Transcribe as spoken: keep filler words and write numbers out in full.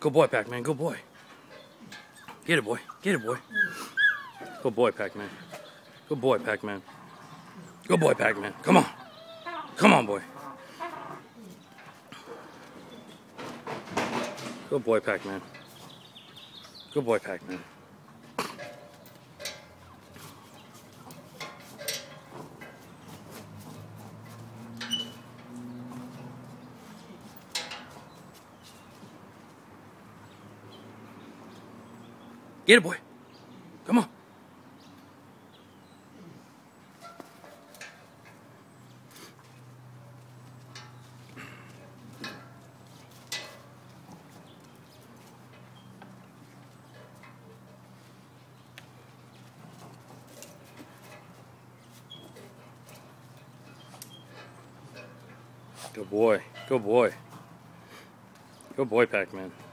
Good boy, Pac-Man. Good boy. Get it, boy. Get it, boy. Good boy, Pac-Man. Good boy, Pac-Man. Good boy, Pac-Man. Come on. Come on, boy. Good boy, Pac-Man. Good boy, Pac-Man. Get it, boy. Come on. Good boy. Good boy. Good boy, Pac-Man.